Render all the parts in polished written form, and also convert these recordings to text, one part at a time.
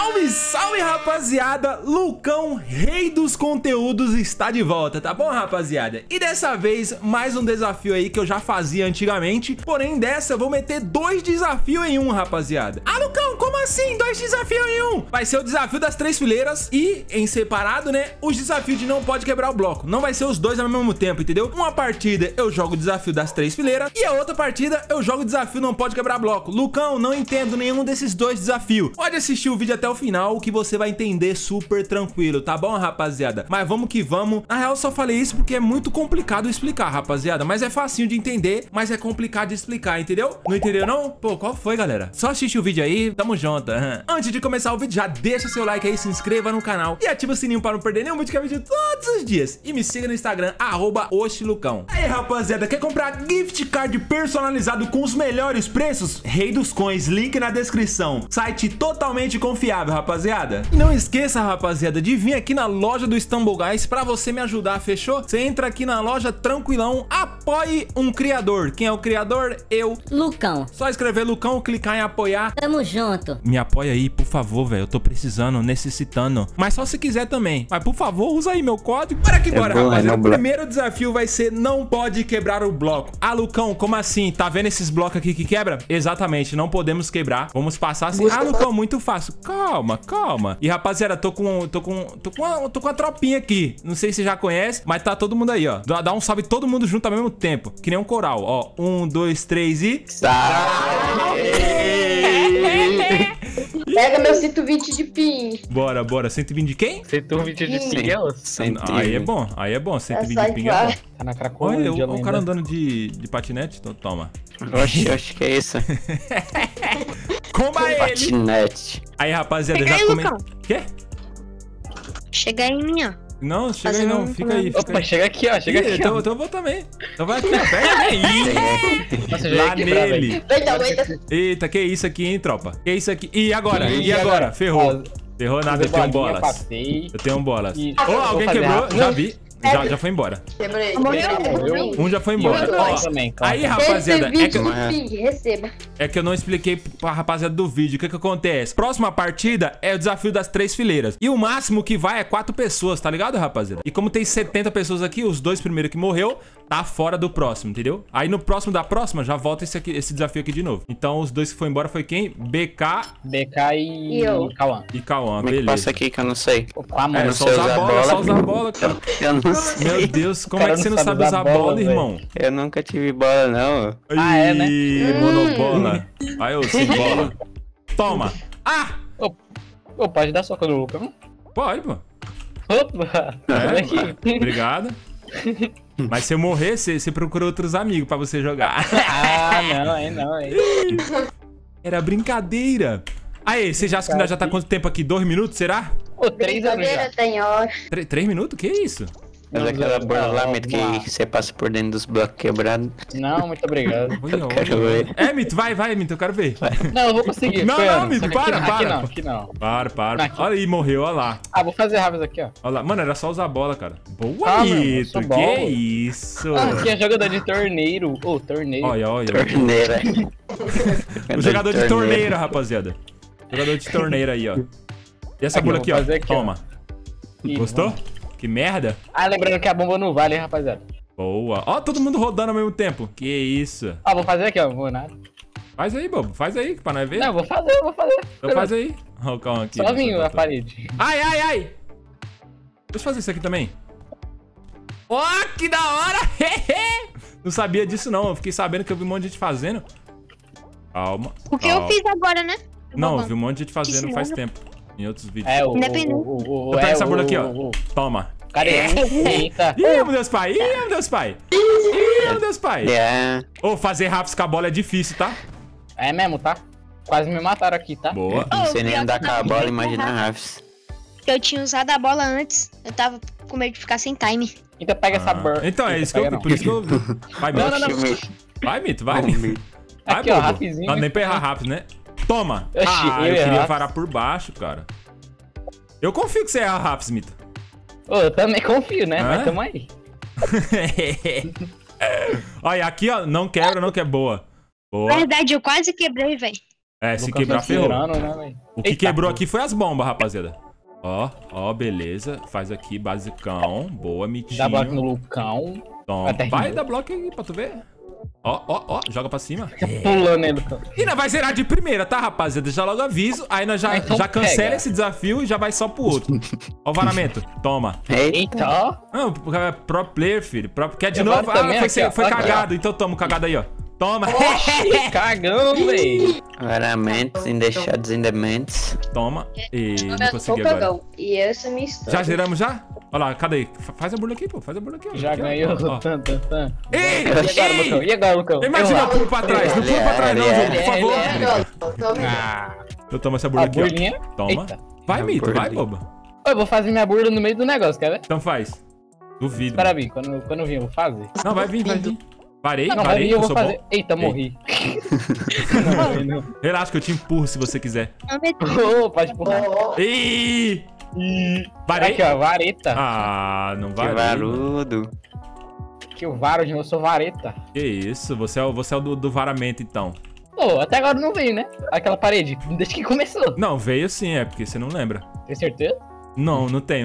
Salve, salve, rapaziada! Lucão, rei dos conteúdos, está de volta, tá bom, rapaziada? E dessa vez, mais um desafio aí que eu já fazia antigamente, porém dessa eu vou meter 2 desafios em um, rapaziada. Ah, Lucão, como assim 2 desafios em um? Vai ser o desafio das 3 fileiras e, em separado, né, os desafios de não pode quebrar o bloco. Não vai ser os dois ao mesmo tempo, entendeu? Uma partida eu jogo o desafio das 3 fileiras e a outra partida eu jogo o desafio não pode quebrar bloco. Lucão, não entendo nenhum desses 2 desafios. Pode assistir o vídeo até o final que você vai entender super tranquilo, tá bom, rapaziada? Mas vamos que vamos. Na real, só falei isso porque é muito complicado explicar, rapaziada. Mas é facinho de entender, mas é complicado de explicar, entendeu? Não entendeu, não? Pô, qual foi, galera? Só assiste o vídeo aí, tamo junto. Antes de começar o vídeo, já deixa seu like aí, se inscreva no canal e ativa o sininho para não perder nenhum vídeo que é vídeo todos os dias. E me siga no Instagram, @oxilucão. Aí, rapaziada, quer comprar gift card personalizado com os melhores preços? Rei dos Coins, link na descrição. Site totalmente confiável, rapaziada. E não esqueça, rapaziada, de vir aqui na loja do Stumble Guys pra você me ajudar, fechou? Você entra aqui na loja tranquilão, apoie um criador. Quem é o criador? Eu, Lucão. Só escrever Lucão, clicar em apoiar. Tamo junto. Me apoia aí, por favor, velho. Eu tô precisando, necessitando. Mas só se quiser também. Mas, por favor, usa aí meu código. Bora que bora, rapaziada. O primeiro desafio vai ser não pode quebrar o bloco. Ah, Lucão, como assim? Tá vendo esses blocos aqui que quebra? Exatamente, não podemos quebrar. Vamos passar assim. Ah, Lucão, muito fácil. Calma, calma. E, rapaziada, tô com a tropinha aqui. Não sei se você já conhece, mas tá todo mundo aí, ó. Dá um salve todo mundo junto ao mesmo tempo. Que nem um coral, ó. 1, 2, 3 e... Pega meu 120 de pin. Bora, bora. 120 de quem? 120 de ping. Aí é bom, aí é bom. 120 de ping é bom. Tá na Cracolândia. Olha, o cara andando de patinete, então toma. Oxi, acho que é isso. Comba ele! Patinete. Aí, rapaziada, Chega já aí, come... Lucão. Quê? Chega aí em mim, ó. Não, chega aí não, fica aí, fica Opa, aí. chega aqui, ó. Chega aqui, Então ó. eu vou também. Então vai aqui, pega aí. Nossa, já ia Lá quebrar, nele. velho. Eita. Eita, que isso aqui, hein, tropa? Que isso aqui? E agora? E agora? Ferrou. Ferrou nada, eu tenho bolas. Passei. Eu tenho bolas. E- Ó, alguém Vou fazer quebrou, rápido. já vi. Já foi embora. Quebrei. Morreu? Um já foi embora. eu Ó, também, calma. aí, rapaziada, 120 de ping, receba. é que eu não expliquei pra rapaziada do vídeo. O que que acontece? Próxima partida é o desafio das 3 fileiras. E o máximo que vai é 4 pessoas, tá ligado, rapaziada? E como tem 70 pessoas aqui, os 2 primeiros que morreu, tá fora do próximo, entendeu? Aí no próximo da próxima, já volta esse desafio aqui de novo. Então os 2 que foi embora foi quem? BK E eu. e Cauã. e Cauã, Como é que beleza. passa aqui que eu não sei? Com a mão. É, não só sei usar usar a bola, bola. só usar a bola, cara. Eu não sei. Meu Deus, como é Cara, que você não não sabe sabe usar usar bola, bola, irmão? Eu nunca tive bola, não. Ah, é, né? Ih, monobola. Aí, eu sem bola. Toma. Ah! Ô, pode dar soco no Lucão? Pode, pô. Opa! Olha aqui. Obrigado. Mas se eu morrer, você procura outros amigos pra você jogar. Ah, não, aí não, aí. Era brincadeira. Aí, você já acha que nós já tá quanto tempo aqui? 2 minutos, será? Ô, 3 anos já. Brincadeira tem hora. 3 minutos? Que isso? Mas aquela burlamento que você passa por dentro dos blocos quebrados. Não, muito obrigado. Olha, Quero olha. ver. É, Mito, vai, Mito, eu quero ver. Não, eu vou conseguir. Não, Fernando, não, Mito, só que para, aqui para. não, aqui não. Para. Aqui. Olha aí, morreu, olha lá. Ah, vou fazer rápido aqui, ó. Olha lá. Mano, era só usar a bola, cara. Boa, Ah, meu, eu Mito. sou Que bola. isso? Ah, aqui é jogador de torneiro. Ô, torneiro. Olha. Torneira. O jogador de torneira, rapaziada. Jogador de torneira aí, ó. E essa Aqui, bola eu aqui, vou ó. fazer aqui, ó. Toma. Ih, Gostou? vamos. Que merda. Ah, lembrando que a bomba não vale, hein, rapaziada. Boa. Ó, todo mundo rodando ao mesmo tempo. Que isso. Ah, vou fazer aqui, ó. Não vou nada. Faz aí, bobo. Faz aí, pra nós ver. Não, vou fazer. Então faz aí. Ó, calma aqui. Sozinho Deixa eu na botar. parede. Ai. Deixa eu fazer isso aqui também. Ó, que da hora. Não sabia disso, não. Eu fiquei sabendo que eu vi um monte de gente fazendo. Calma. O que eu fiz agora, né? Não, eu Bobão. vi um monte de gente fazendo Que faz será? tempo. Em outros vídeos. É, o... Independente. Eu pego essa bola aqui, ó. Toma. Cara, eita. Ih, meu Deus, pai. Meu Deus, pai. É. Ô, fazer rafts com a bola é difícil, tá? É mesmo, tá? Quase me mataram aqui, tá? Boa. Não sei Ô, nem pior andar que com eu a tava bola, bem imagina a errado. Rafs. Porque eu tinha usado a bola antes. Eu tava com medo de ficar sem time. Então pega essa burn. Então, é isso que eu... Por isso que eu... Vai, Não, Mito. não, não. Vai, Mito, vai. Vai, Aqui, ó, bobo. rapidinho. Não, nem pra errar rápido, né? Toma. Oxi, Ah, eu eu queria errar. varar por baixo, cara. Eu confio que você erra rápido, Mito. Ô, eu também confio, né? Hã? Mas tamo aí. Olha, aqui, ó, não quebra, não que é boa. Boa. Verdade, eu quase quebrei, velho. É, se Lucas quebrar, tá ferrou. segurando, né, velho? O que Eita, quebrou pô. aqui foi as bombas, rapaziada. Ó, beleza. Faz aqui, basicão. Boa, mitinho. Dá bloco no Lucão. Toma. Até Vai rindo. dar bloco aí pra tu ver. Ó, joga pra cima. Pulando aí, Lucão. E nós vai zerar de primeira, tá, rapaziada? Já logo aviso. Aí nós já, Então já cancela pega. esse desafio e já vai só pro outro. Ó o varamento. Toma. Eita, ó. Não, pro player, filho. Quer de Eu novo? varo também aqui, ó. Foi Aqui, ó. cagado. Então toma o cagado aí, ó. Toma. Cagão, velho. Varamentos, indexados in the mentes. Toma. E não Sou consegui agora. cagão. E essa é a minha história. Já zeramos já? Olha lá, cadê aí? Faz a burla aqui, pô. Faz a burla aqui, ó. Já Aqui, ó. ganhou. Ó. Tan, tan, tan. Ei! E agora, Lucão? E agora, Lucão? Imagina, eu pulo pra trás. Não pula pra trás, não, jogo, por favor. Tô vendo. Ah, Eu tomo essa a burla aqui, ó. burlinha. Toma. Eita. Vai, A Mito, vai, burlinha. boba. Ô, eu vou fazer minha burla no meio do negócio, quer ver? Então faz. Duvido. Espera vir, quando eu vir eu vou fazer. Não, vai vir. Parei, Não, vai parei, vir que eu eu vou sou fazer. bom. Eita, morri. Não, morri, não. Relaxa que eu te empurro se você quiser. Não meti. Ô, pode empurrar. Ih! Parei. Aqui, ó, vareta. Ah, não Que vai. varudo. Que o varo de novo, eu sou vareta. Que isso, você é o do varamento, então. Pô, até agora não veio, né? Aquela parede, desde que começou. Não, veio sim, é porque você não lembra. Tem certeza? Não tenho.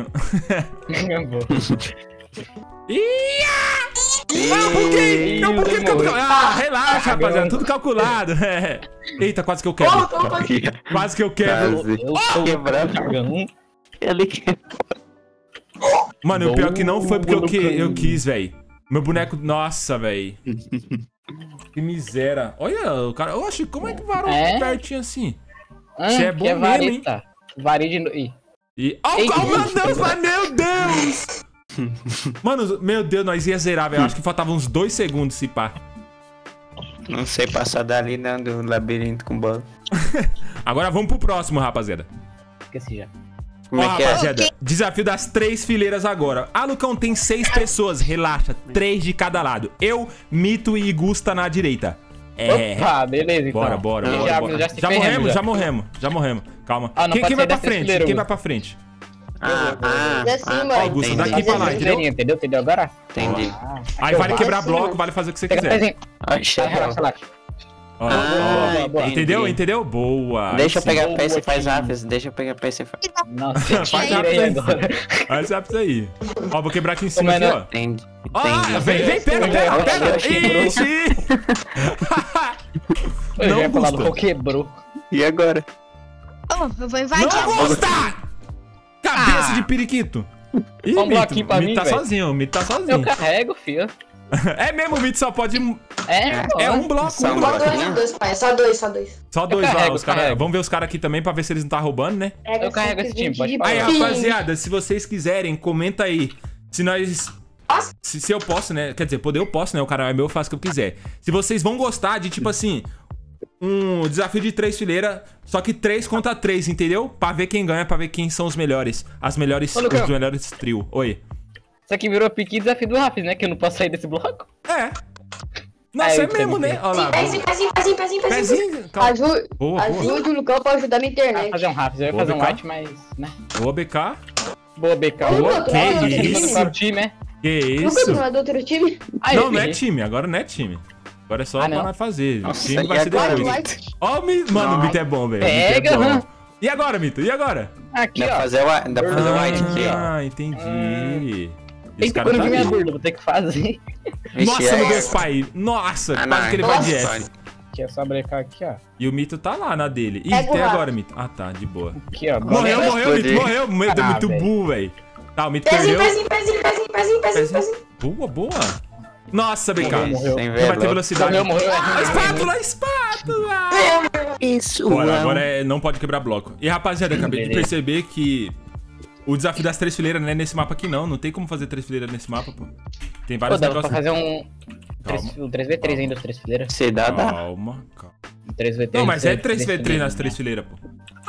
Ih, Ah, por quê? Não, por que demorou. Ah, relaxa, Cagão. rapaziada, tudo calculado. É. Eita, quase que eu quebro. Quase que eu quebro. Eu sou Quebrando. cagão. Ele que... Mano, o pior que não foi porque Boa, eu quis, velho. Meu boneco, nossa, velho. Que miséria. Olha, o cara, eu acho, como é que varou É? pertinho assim? Você é bom que mesmo, hein? vareta. Varede de... Ih. E... Oh, Eita. meu Deus, mas meu Deus! Mano, meu Deus, nós ia zerar, velho. Acho que faltava uns 2 segundos se pá. Não sei passar dali, não, do labirinto com bola. Agora vamos pro próximo, rapaziada. Esqueci já. Como Ó, é que é? rapaziada, desafio das 3 fileiras agora. Ah, Lucão, tem 6 pessoas, relaxa. 3 de cada lado. Eu, Mito e Gusta na direita. É. Opa, beleza, então. Bora. se Já ferremos, morremos. Calma. Ah, não Quem pode vai sair pra dessa frente? fileira, Quem Hugo. vai pra frente? Assim, Ó, Gusta, mano. daqui pra lá, entendeu? Entendeu agora? Entendi. Aí vale Vai quebrar assim, bloco, mano. vale fazer o que você Pega quiser. pezinho. Oxe, Relaxa. Ó, Ah, ó. entendi. Entendeu? Boa. Deixa eu Aí sim. pegar a peça e faz Boa, rápido. Deixa eu pegar a peça e faz. Nossa, Faz tirei rápido aí. agora. Olha esse ápice aí. Ó, vou quebrar aqui em cima, Como aqui, é, ó. Entendi. Ah, Entendi. vem, pega. Oxi, Ixi! Eu Não, já ia falar do Gusta. qual quebrou. E agora? Oh, eu vou invadir. Não, Gusta! Cabeça de periquito. Ih, Dá um Mito, bloquinho pra Mito mim, tá velho. sozinho, o Mito tá Eu sozinho. carrego, filho. É mesmo, o Mito só pode... É, É um bloco, Só um um bloco. bloquinho? pai. Só dois. Só 2 lá, carrego, os caras... carrego. Vamos ver os caras aqui também pra ver se eles não tá roubando, né? Eu carrego esse time, pode falar. Aí, Sim. rapaziada, se vocês quiserem, comenta aí. Se nós... Se eu posso, né? Quer dizer, poder eu posso, né? O canal é meu, eu faço o que eu quiser. Se vocês vão gostar de, tipo assim... Um desafio de 3 fileiras, só que 3 contra 3, entendeu? Pra ver quem ganha, pra ver quem são os melhores. Os Ô, Lucão. melhores trio. Oi. Isso aqui virou pique desafio do Rafis, né? Que eu não posso sair desse bloco. É. Nossa, eu é mesmo, entendo. né? Olha lá. Pezinho. Pezinho. Calma. Ajude o Lucão pra ajudar minha Eu ia internet. fazer um Rafis, eu ia Boa, fazer um BK. white, mas, né? Boa, BK. Boa, BK. Boa, Que Nossa, isso? Para o time, é? Que Nunca isso? não é do outro time? Aí, Não, não é errei. time. Agora não é time. Agora é só Ah, pra não? nós fazer. O Nossa, time e vai ser agora, depois. Mito? Ó, Mano, o Mito é bom, velho. O Mito Pega, é bom. né? E agora, Mito? E agora? Aqui, Dá pra ó. fazer o white aqui, ó. Ah, entendi. Esse Eita, cara quando tá vir minha ali. burla, vou ter que fazer. Vixe, Nossa, é. meu Deus, pai. Nossa, Ah, quase não, que ele vai de nossa. F. Aqui é só brecar aqui, ó. E o Mito tá lá na dele. Ih, Pega o tem rato. agora, Mito. Ah, tá, de boa. Aqui, ó. Morreu, vai Mito, explodir. morreu. O Mito é Ah, muito velho. burro, velho. Tá, o Mito perdeu. Pezinho. Boa. Nossa, BK. Morreu. Sem Não vai ter velo. velocidade. Morreu. A espátula! Isso, Agora não pode quebrar bloco. E rapaziada, acabei de perceber que o desafio das 3 fileiras não é nesse mapa aqui, não. Não tem como fazer 3 fileiras nesse mapa, pô. Tem Pô, vários dava pra negócios. fazer um 3v3 ainda, os 3 fileiras. Você dá. Calma. Um 3v3. Não, mas é 3v3 nas 3 fileiras, pô.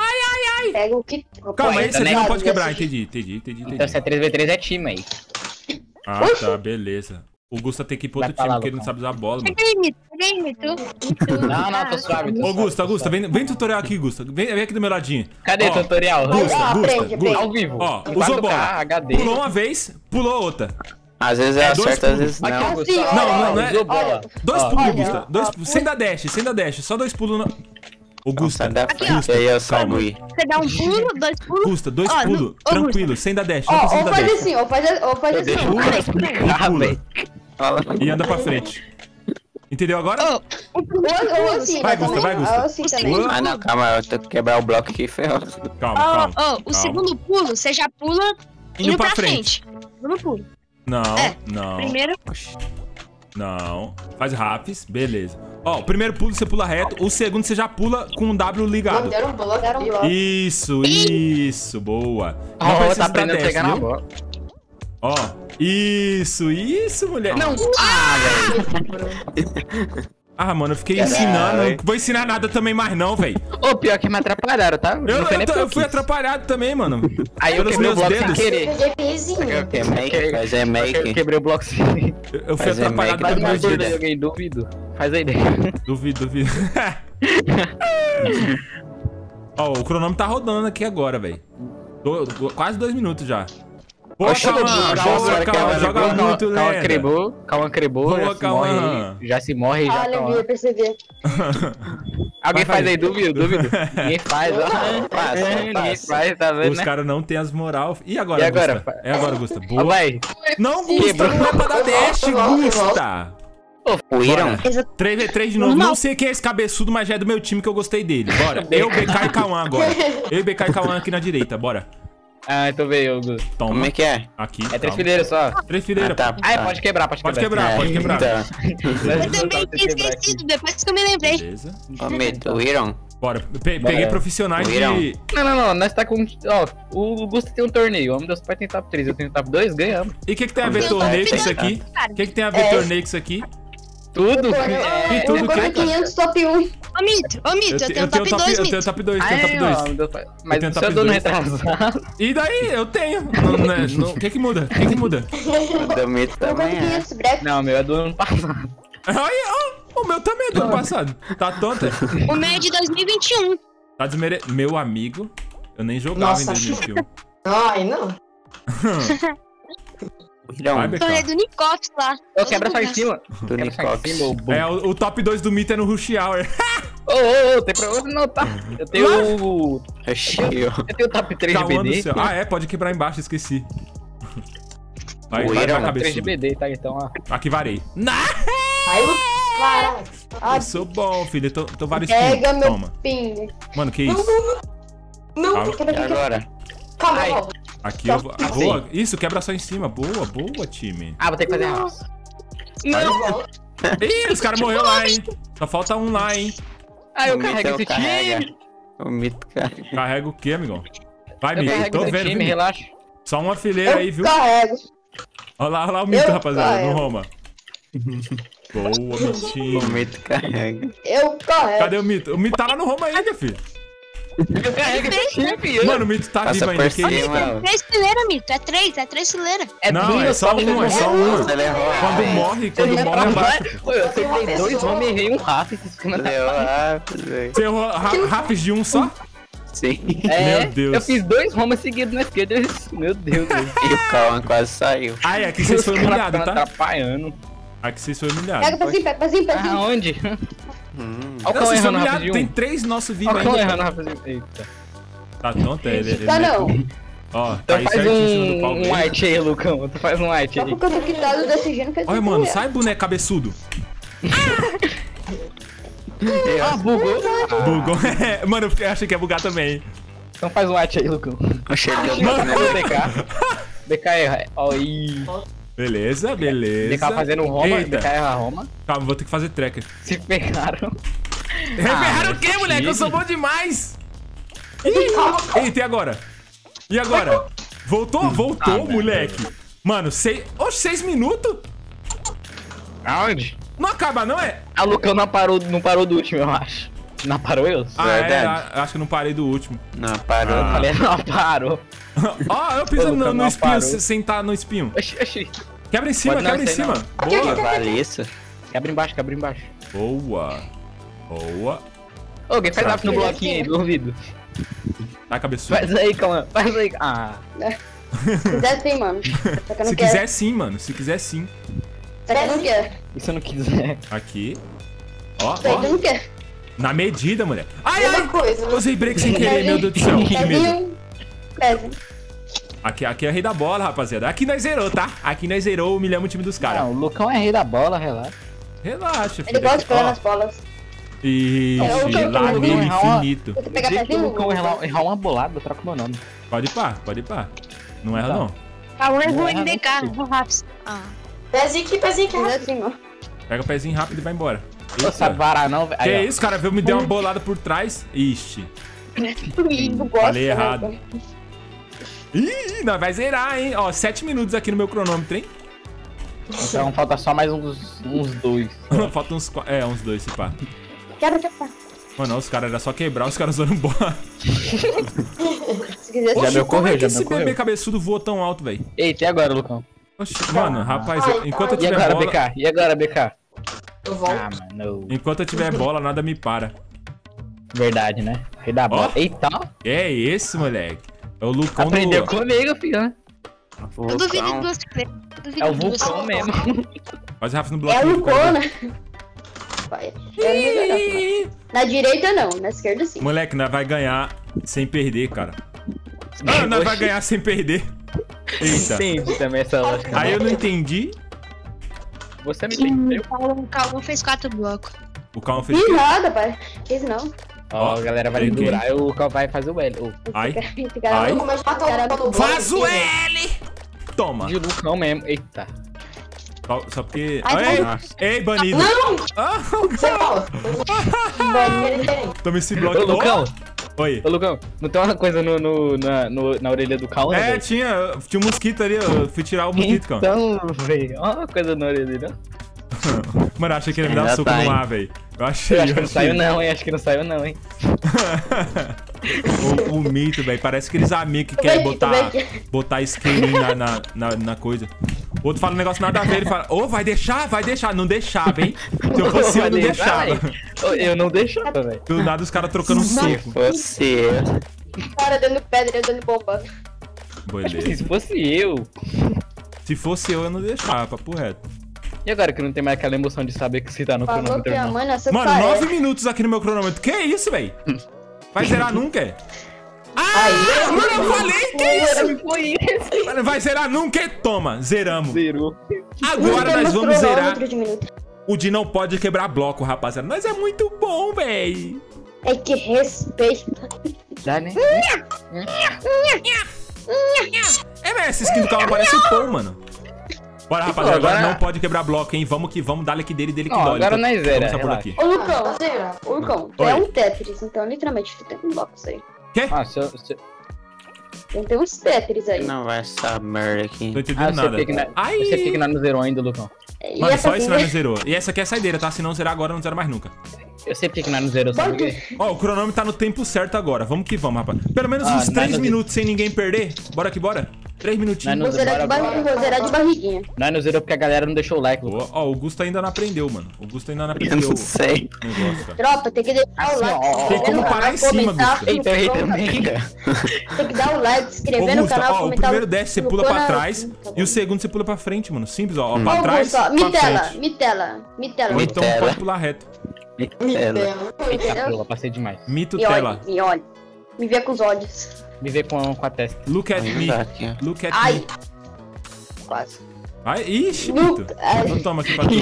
Pega o que... Calma, Pô, esse aqui né? não pode quebrar. Entendi. Então se é 3v3 é time aí. Ah, tá, beleza. O Gusta tem que ir pro outro Vai pra time, lá, porque ele não Lucão. sabe usar a bola, mano. Pega aí, Mito. Não, tô suave. Ô, Gusta, vem tutorial aqui, Gusta. Vem aqui do meu ladinho. Cadê o Ó, tutorial? Gusta, aprende. Gusta. Ao vivo. Ó, Em usou 4K, bola. HD. Pulou uma vez, pulou outra. Às vezes É eu dois acerto, às pulos. vezes Aqui, não. Augusto. Assim, ó, Não é- usou bola. 2 Ó, pulos, olha, Gusta. ó, Sem dar dash. Só 2 pulos. Ô, Gusta, Sai da Aqui, frente ó. aí, eu Calma. salgo aí. Você dá um pulo, 2 pulos. Gusta, 2 Ó, pulos, no- ô, tranquilo, sem dar dash, não Ó, precisa ou dar faz dash. assim, ou faz assim. Deixa eu Pula, explicar, pula. velho. Fala. E anda pra frente. Entendeu agora? Ô, um pulo, Ou assim, Vai, né, Gusta, também. vai, Gusta. Ou assim também. Pula. Ah, não, calma, eu tenho que quebrar o bloco aqui, ferrou. Calma, Ó, calma. ó, o calma. segundo pulo, você já pula indo pra frente. Segundo pulo. Não, É, não, Primeiro, não. Faz rápidos, beleza. Ó, o primeiro pulo você pula reto, o segundo você já pula com o W ligado. Deram um bloco. Isso, boa. Não Ó, precisa tá dar aprendendo a dash, pegar na viu? bola. Ó, isso, mulher. Não. Ah, mano, eu fiquei Caralho. ensinando. Não vou ensinar nada também mais não, velho. Ô, pior que me atrapalharam, tá? Não foi nem porque Eu fui quis. atrapalhado também, mano. Aí eu pelos quebrei o meus bloco sem dedos. querer. Peguei pezinho. Fazer make, fazer Eu make. quebrei o bloco sem querer. Eu fui Fazer atrapalhado make pelos Faz meus uma Deus. dúvida aí, dedos. alguém, duvido. Faz aí. Duvido. Ó, o cronômetro tá rodando aqui agora, velho. Quase 2 minutos já. Boa, Oxe, Cauã, calma, Cauã, joga muito, Calma, né? crebou. Calma, crebou. Boa, Já se Cauã. morre aí. Já se morre já. Olha, Cauã. eu percebi. Alguém Vai, faz aí, duvido. Ninguém faz, ó. Passa, Ninguém passa. faz, tá vendo, Os né? caras não tem as moral. E agora, E agora? Gusta? É agora, Gusta. Ó, Boa. vai. Não, Gusta, Quebrou. não é pra dar dash, Gusta. O Iron? 3v3 de novo. Não sei quem é esse cabeçudo, mas já é do meu time que eu gostei dele. Bora. Eu, BK e Cauã agora. Eu, BK e Cauã aqui na direita, bora. Ah, então veio, Augusto. Toma. Como é que é? Aqui. É 3 calma. fileiras só. 3 fileiras. Ah, tá. Ah, pode quebrar, pode Pode quebrar. quebrar, pode quebrar. Então, eu também tinha esquecido, depois que eu me lembrei. Beleza. ô, Mito, o Iron? Bora. Peguei profissionais Viram? de... Não, nós tá com... Ó, o Augusto tem um torneio. O Homem das Pai tem top 3, eu tenho top 2, ganhamos. E o que tem a ver Eu torneio tô com isso aqui? Cara, O que tem a ver torneio com isso aqui? Tudo? E tudo que é? 500 top 1. Ô, Mito, eu tenho top 2, Eu Mito. tenho top 2, Ah, tenho top 2. Homem das Pai. Mas tenho o top seu dono 2. retrasado. E daí? Eu tenho. O que que muda? O que que muda? O do Mito Eu também quase é. 500 break. Não, meu é do ano passado. Olha, ó, o meu também é do ano passado. Tá tonta? O meu é de 2021. Tá Meu amigo, eu nem jogava em Nossa. 2021. Ai, não. O Iron, Vai, O torneio BK. do Nicox lá. Ô, quebra só em cima. do Quebra só em Nicox. cima, ô bom. É, o top 2 do Mito é no Rush Hour. Ô, tem problema não, tá? Eu tenho... Oxi, eu- Eu tenho o top 3 de Cauã do BD. céu. Ah, é, pode quebrar embaixo, esqueci. Vai, O vai, Iron, vai, 3 de cabeçudo. BD, tá? Então, ó. Aqui varei. Aí eu... Caralho. Eu sou bom, filho. Eu tô vários Pega kills. meu Toma. ping. Mano, que Não, isso? não. Calma. Não, quebra E aqui. agora? Calma, Ai. calma. Aqui eu vou... Boa. Isso, quebra só em cima. Boa, boa, time. Ah, vou ter que fazer a raça. Não. Ih, os caras morreram lá, hein? Só falta um lá, hein? Ah, eu O Mito carrego esse carrega. time. O Mito carrega. Carrega o quê, amigão? Vai, Eu Mito. carrego Tô esse vendo, time, viu? relaxa. Só uma fileira aí, Eu viu? carrego. Olha lá o Mito, Eu rapaziada, no carrego. Roma. Boa, O Mitinho. Mito carrega. Eu carrego. Cadê o Mito? O Mito tá lá no Roma ainda, filho. Eu carrego esse time, filho. Mano, o Mito tá Passa vivo ainda. por Que isso? cima. 3 fileiras, Mito. É 3 fileiras. Não, é só um, é só um. Nossa, ele errou. Quando morre, abaixa. Pô, eu acertei 2 homens e errei um rato. Esses caras Ele errou rápido, velho. Você errou Rafis de um só? Sim. É, Meu Deus. eu fiz 2 Romas seguidos na esquerda. Meu Deus, Deus. E o Cauã quase saiu. Ai, aqui vocês foram humilhados, tá? Atrapalhando. Aqui vocês foram Pega humilhados. pezinho. Aonde? Não, Olha o Cauã vocês foram errando humilhados. rapidinho. Tem 3 nossos vivos Olha o Cauã ainda. errando rapidinho. Eita. Tá tonto, ele Tá não. Ó, tá Então aí faz certinho em cima do pau um dele. art aí, Lucão. Tu faz um art Só aí. porque eu tô quitado desse gênero que eu Olha, tô mano, com sai boneco cabeçudo. Ah, bugou. Bugou. Mano, eu achei que ia bugar também. Então faz um art aí, Lucão. Oxe, ele deu Mano, dano nele. BK. BK erra. Ó, aí. Beleza, beleza. BK fazendo um Roma, Eita. BK erra Roma. Calma, vou ter que fazer tracker. Se ferraram. Ferraram o quê, moleque? Eu sou bom demais. Eita, e agora? E agora? Voltou? Voltou, moleque. Mano, 6 minutos? Aonde? Não acaba, não é? A Lucão não parou do último, eu acho. Não parou eu? Ah, é, Verdade. acho que eu não parei do último. Não, parou. Ah. Falei, não parou. Ó, eu pisando Ô, Lucas, no não espinho, parou. sem estar no espinho. Oxi. Quebra em cima, Pode não, quebra em sei cima. Que Boa. vale isso? Quebra embaixo. Boa. Boa. Ô, alguém faz Tá. rápido no bloquinho aí, duvido. Tá, cabeçudo. Faz aí, calma. Faz aí. Ah. Se quiser sim, mano. Só que eu não Se quero. quiser sim, mano. Se quiser sim. Só que eu não quero. E se eu não quiser? Aqui. Ó, Só que eu ó. não quero. Na medida, moleque. Ai, Outra ai. coisa. Eu usei break sem querer, meu Deus do céu. Que medo. Pezinho. Pezinho. Aqui é o rei da bola, rapaziada. Aqui nós zerou, tá? Aqui nós zerou, humilhamos o time dos caras. Não, o Lucão é rei da bola, relaxa. Relaxa, filho. Ele gosta de pegar Ó, nas bolas. Ixi, É, eu lá tô- dele eu- infinito. Você pega Se o pezinho? Lucão errar uma bolada, eu troco meu nome. Pode ir pá, pode ir pá. Não erra, Tá. não. Calma, eu vou Não, em não BK, sei. vou rápido. Ah. Pezinho aqui, Assim, ó. Pega o pezinho rápido e vai embora. Não Eita. sabe varar não, velho. Que Aí, ó. isso, cara? Viu? Me deu uma bolada por trás. Ixi. Não gosta, Falei né? errado. Ih, nós vai zerar, hein? Ó, 7 minutos aqui no meu cronômetro, hein? Então falta só mais uns 2. Falta uns 2, se pá. Quero. Mano, os caras era só quebrar, os caras usando bola. Se quiser, Já Oxi, me como é ocorreu, que já me esse ocorreu. bebê cabeçudo voou tão alto, velho? Eita, e agora, Lucão? Oxi, mano, rapaz, enquanto eu E tiver agora, bola... BK? E agora, BK? Eu volto. Ah, mano. Enquanto eu tiver bola, nada me para. Verdade, né? Rei da bola. Ó. Eita, Que é esse, moleque? É o Lucão aprendeu do... comigo, filho. né? Eu duvido de Vulcão. duas coisas. Eu duvido É o de duas vulcão coisas. mesmo. Faz rápido no É bloquinho. o Lucona. Vai. Na direita não, na esquerda sim. Moleque, nós vai ganhar sem perder, cara. Ah, nós vai ganhar sem perder. Eita. Entendi também essa lógica. Aí eu não entendi. Você me entendeu? O Calvão fez 4 blocos. O Calma fez... Que nada, pai. Que isso não. Ó, a galera vai Peguei. endurar e o Lucão vai fazer o L. O Ai. Fica Ai. Vou começar a matar o no Faz o L! Toma. de Lucão mesmo. Eita. Só porque... Ai, Ei, Nossa. ei, banido. Não! Ah, Você fala. toma esse Ô, bloco. Lucão. Oi. Ô, Lucão. Não tem uma coisa na orelha do Calma, É, velho? tinha um mosquito ali, eu fui tirar o mosquito, cara. Então, velho. Ó uma coisa na orelha dele, ó. Mano, eu achei que ele ia me dar um Ainda soco tá, no hein? ar, velho. Eu achei, Eu acho que eu não saiu achei. não, hein? Acho que não saiu não, hein? O mito, velho. Parece aqueles amigos que querem botar skin na coisa. O outro fala um negócio nada a ver, ele fala, ô, vai deixar? Não deixava, hein? Se eu fosse eu, não deixava. Eu não deixava, velho. Do nada os caras trocando um soco. Você. cara dando pedra, dando bomba. Beleza. Se fosse eu... Se fosse eu não deixava, papo reto. E agora que não tem mais aquela emoção de saber que você tá no Falou que cronômetro, a não? mãe nasceu Mano, careca. 9 minutos aqui no meu cronômetro. Que isso, velho? Vai zerar nunca, é? Ah, mano, eu falei, que isso? Foi isso. Mano, vai zerar nunca, é? Toma, zeramos. Zerou. Agora nós Temos vamos zerar cronômetro de minuto. o de não pode quebrar bloco, rapaziada. Nós é muito bom, véi. É que respeito. Dá, né? É, velho, essa skin do carro parece o Paul, mano. Bora, rapaziada, agora agora- não pode quebrar bloco, hein? Vamos que vamos, dale que dele que Ó, dói. agora nós zera, Vamos só por relaxa. aqui. Ô, Lucão, Tá zero. ô, Lucão, tu Oi. é um Tetris, então literalmente tu tem um bloco aí. Ah, Tem uns Tetris aí. Não vai essa merda aqui. Não entendendo nada. Ai! Você fica que nós não zerou ainda, Lucão. E Mano, essa só esse aqui, nós né? não zerou. E essa aqui é a saideira, tá? Se não zerar agora, não zera mais nunca. Eu sei porque que nós não zerou, sabe por quê? Ó, o cronômetro tá no tempo certo agora. Vamos que vamos, rapaz. Pelo menos uns nós 3 não- minutos sem ninguém perder. Bora que bora. 3 minutinhos. Nós Vou zerar, vou zerar de barriguinha. Nós não zerou porque a galera não deixou o like, Lucão. Ó, o Gusto ainda não aprendeu, mano. O Gusto ainda não Eu aprendeu não sei. o negócio, cara. Tropa, tem que deixar Assim, o like. ó, se Tem inscrever como no parar canal, em cima, comentar, Gusta. Então errei comentar, também. Tem que dar o like, se Ô, inscrever no Gusta, canal, ó, o comentar. primeiro desce, você pula pra canal. trás. Tá bom. E o segundo você pula pra frente, mano. Simples, ó. Ó, Ô, pra trás, Gusta, pra mitela, frente. mitela, mitela. Ou então Mitela. pode pular reto. Ela. Eita, pula, passei demais. Mito Me tela. olhe, me olhe. Me vê com os olhos. Me vê com a testa. Look at me. Tá aqui, ó. Look at Ai. me. Quase. Ai, ixi, Não, Mito. ai. Então toma aqui pra tu.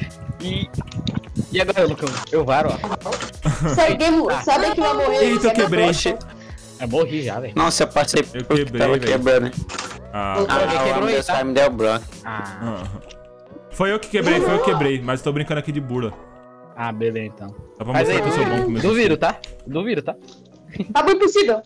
E agora, Lucão? Eu varo, ó. Sabe que vai morrer. Eita, eu quebrei. Eu morri já, velho. Nossa, eu passei Eu por quebrei, tava velho. quebrando. Ah, Ele Ah, quebrou o aí, Deus tá? vai me deu bloco. Ah, ah. Foi eu que quebrei, mas tô brincando aqui de burla. beleza então. Só pra Faz mostrar aí, que eu sou bom com meus duvido, tá? Duvido, tá? Tá bom impossível.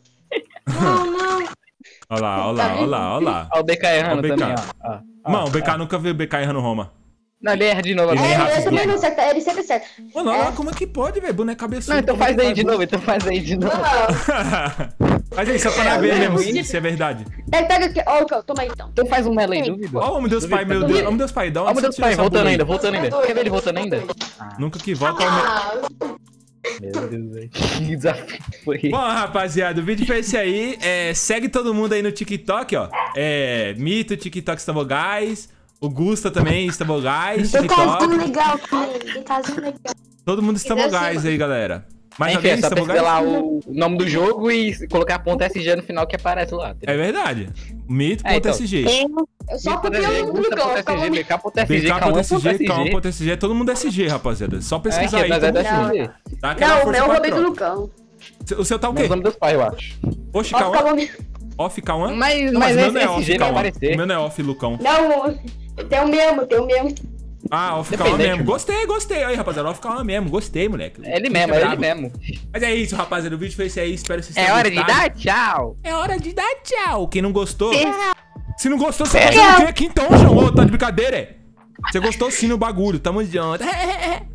Olha lá, olha lá, olha lá, olha lá. Ó o BK errando Ó o BK. também, ó. Mano, o BK nunca viu o BK errando Roma. Não, ele erra de novo Ele agora. erra Ele rápido. também não acerta, ele sempre acerta. Mano, olha lá, como é que pode, velho? Boneco cabeçudo. Não, então como é faz que aí de novo, então faz aí de novo. Faz aí, só pra nós ver mesmo se é verdade. Pega aqui, ó, toma aí então. Então faz um mela aí, duvido. Ó, meu Deus pai, meu Deus. Ó, meu Deus pai, dá Ó, uma meu Deus, pai, voltando ainda, voltando ainda. Quer ver ele voltando ainda? Nunca que volta ao meu... Ah, Meu Deus, velho. Que desafio foi esse? Bom, rapaziada, o vídeo foi esse aí. Segue todo mundo aí no TikTok, ó. Mito, TikTok Estamos Guys. O Gusta também, Stumble Guys, Tem casinho TikTok. legal, tem casinho legal. Todo mundo Stumble Guys aí, galera. Mas Enfim, alguém é só Stumble pesquisar Guys? lá o nome do jogo e colocar a ponta SG no final que aparece lá. É verdade. Mito.sg. então. Eu só copiei o Lucão. eu ficava- BK.SG, BK.sg, K1.SG. K1.sg, é todo mundo SG, rapaziada. Só pesquisar aí. Nós é todo da mundo. SG. Dá aquela Não, o força meu eu pra roubei do tropa. Lucão. O seu tá o Mas quê? o nome dos pais, eu acho. Off Ó, K1? ficava me- Off K1? Mas Não, mas o meu não é SG off vai K1. aparecer. O meu não é off Lucão. Não, tem o mesmo. Ah, off K1 Dependente, mesmo. mano. Gostei. Aí, rapaziada, off K1 mesmo. Gostei, moleque. É ele Bicho mesmo, é ele brabo. mesmo. Mas é isso, rapaziada. O vídeo foi esse aí. Espero que vocês É tenham hora de gostado. dar tchau. É hora de dar tchau. Quem não gostou... Tchau. Se não gostou, você tá fazendo o quê aqui então, João? Ô, tá de brincadeira, é? Você gostou sim no bagulho. Tamo junto.